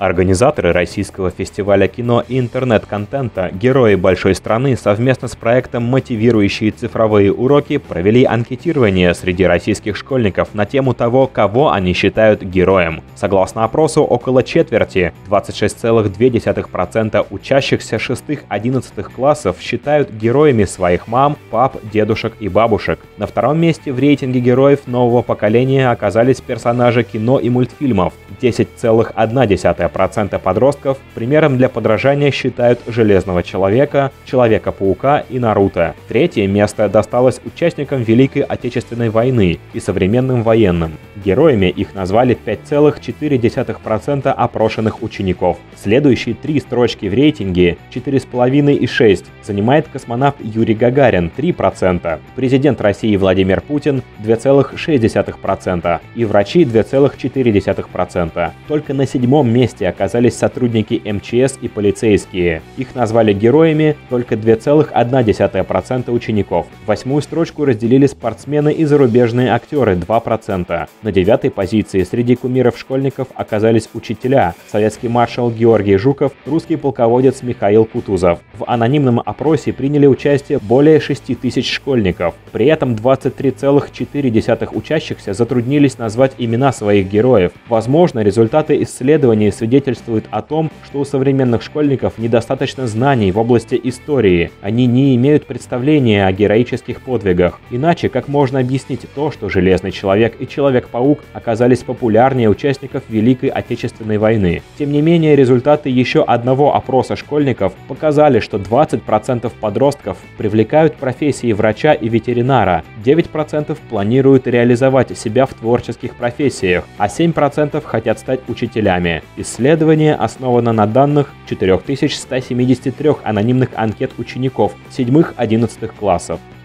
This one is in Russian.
Организаторы российского фестиваля кино и интернет-контента «Герои большой страны» совместно с проектом «Мотивирующие цифровые уроки» провели анкетирование среди российских школьников на тему того, кого они считают героем. Согласно опросу, около четверти, 26,2% учащихся 6-11 классов считают героями своих мам, пап, дедушек и бабушек. На втором месте в рейтинге героев нового поколения оказались персонажи кино и мультфильмов. 10,1% подростков примером для подражания считают Железного Человека, Человека-паука и Наруто. Третье место досталось участникам Великой Отечественной войны и современным военным. Героями их назвали 5,4% опрошенных учеников. Следующие три строчки в рейтинге, 4,5 и 6, занимает космонавт Юрий Гагарин, 3%, президент России Владимир Путин, 2,6% и врачи, 2,4%. Только на седьмом месте оказались сотрудники МЧС и полицейские. Их назвали героями только 2,1% учеников. Восьмую строчку разделили спортсмены и зарубежные актеры, 2%. На девятой позиции среди кумиров школьников оказались учителя, советский маршал Георгий Жуков, русский полководец Михаил Кутузов. В анонимном опросе приняли участие более 6 тысяч школьников. При этом 23,4% учащихся затруднились назвать имена своих героев. Возможно, результаты исследований свидетельствуют о том, что у современных школьников недостаточно знаний в области истории. Они не имеют представления о героических подвигах. Иначе как можно объяснить то, что Железный Человек и Человек-паук оказались популярнее участников Великой Отечественной войны? Тем не менее, результаты еще одного опроса школьников показали, что 20% подростков привлекают профессии врача и ветеринара, 9% планируют реализовать себя в творческих профессиях, а 7% хотят стать учителями. Исследование основано на данных 4173 анонимных анкет учеников 7-11 классов.